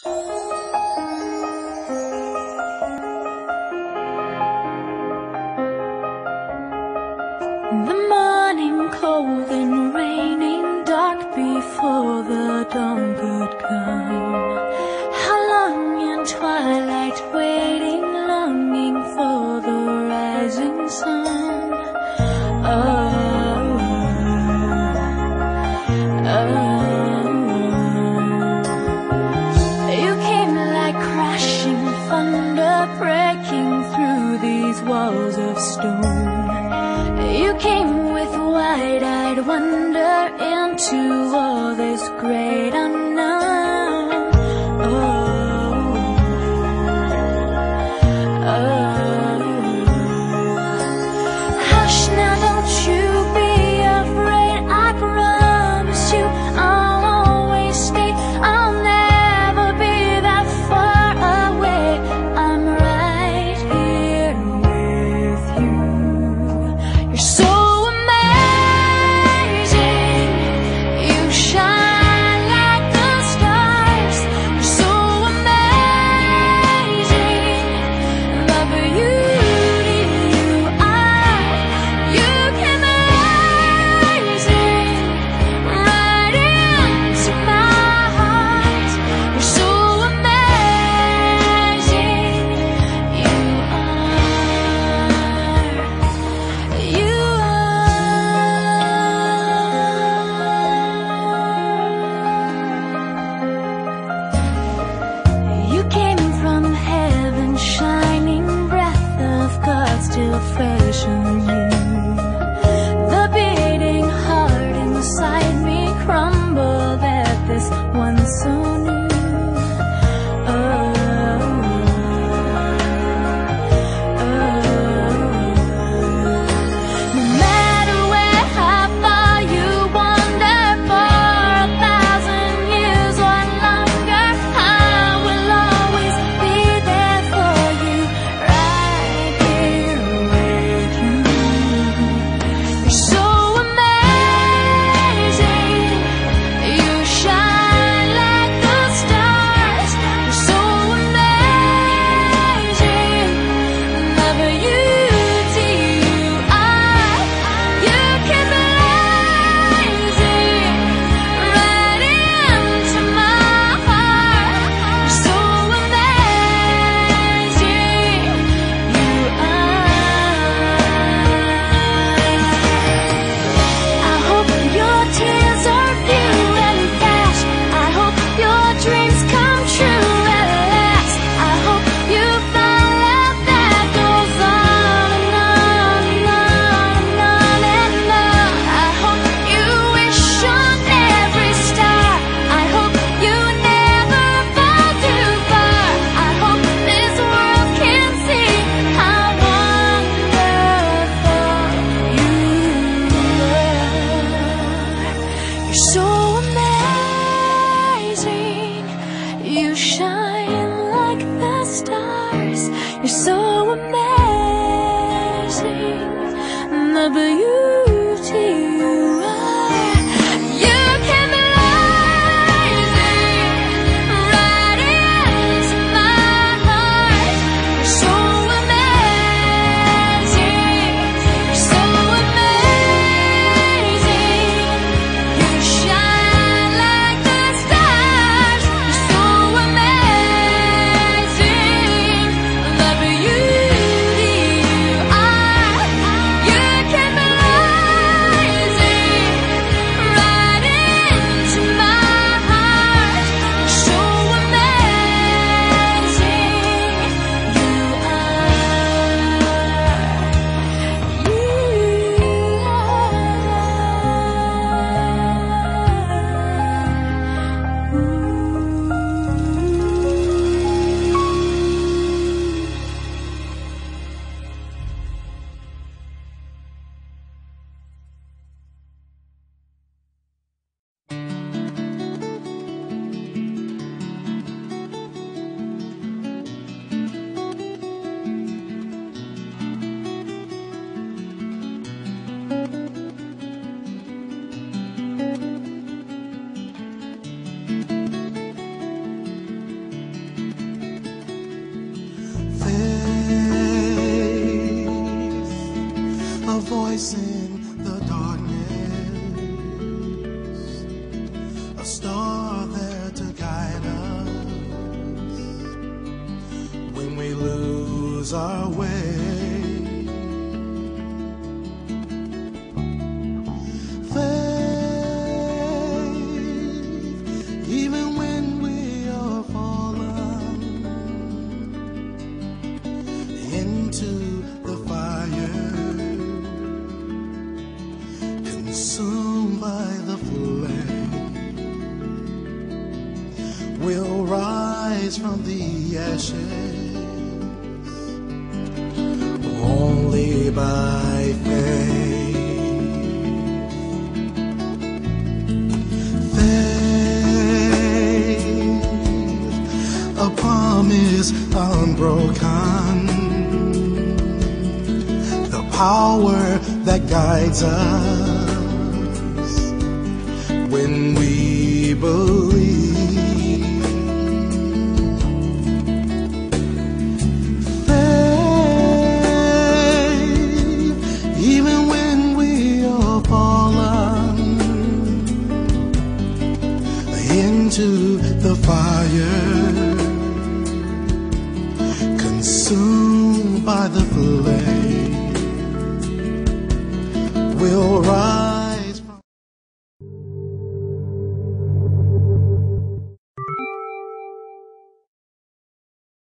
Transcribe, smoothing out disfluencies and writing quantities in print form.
The morning cold and raining, dark before the dawn could come. How long in twilight waiting, longing for the rising sun. You came like crashing thunder, breaking through these walls of stone. You came with wide-eyed wonder into all this great unknown. Hush now, don't you be afraid. I promise you I'll always stay. I'll never be that far away. I'm right here with you. You're so amazing. You shine like the stars. You're so amazing. The beauty you are. You came rising right into my heart. You're so amazing. You You came from heaven, shining breath of God still fresh on you. The beating heart inside me crumbled at this one so new. No matter where, how far you wander, for 1,000 years or longer, I will always be there for you, right here with you. You're so amazing. You shine like the stars. You're so amazing. The beauty you are. You keep rising right into my heart. You're so amazing. You I hope your tears are few and fast. I hope your dreams come true at last. I hope you find love that goes on and on and on and on and on. I hope you wish on every star. I hope you never fall too far. I hope this world can see how wonderful you are. You're so amazing. You shine like the stars. You're so amazing. The beauty you are. You came rising right into my heart. You're so amazing. You're so amazing. You shine like the stars. You're so amazing. The beauty you are. You came rising us in the darkness, a star there to guide us when we lose our way. Faith, even when we are fallen into the fire, consumed by the flame, we'll rise from the ashes only by faith. Faith, a promise unbroken, the power that guides us when we believe. Faith, even when we are fallen into the fire, consumed by the flame, we'll rise